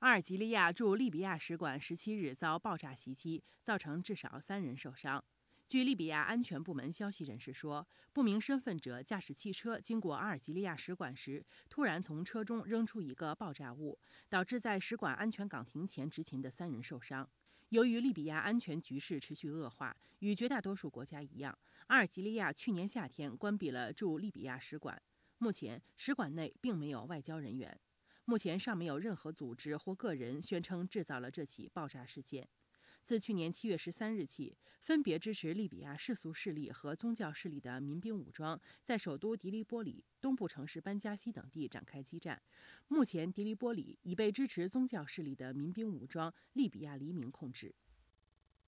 阿尔及利亚驻利比亚使馆17日遭爆炸袭击，造成至少3人受伤。据利比亚安全部门消息人士说，不明身份者驾驶汽车经过阿尔及利亚使馆时，突然从车中扔出一个爆炸物，导致在使馆安全岗亭前执勤的3人受伤。由于利比亚安全局势持续恶化，与绝大多数国家一样，阿尔及利亚去年夏天关闭了驻利比亚使馆。目前，使馆内并没有外交人员。目前尚没有任何组织或个人宣称制造了这起爆炸事件。自去年7月13日起，分别支持利比亚世俗势力和宗教势力的民兵武装在首都迪利波里、东部城市班加西等地展开激战。目前，迪利波里已被支持宗教势力的民兵武装利比亚黎明控制。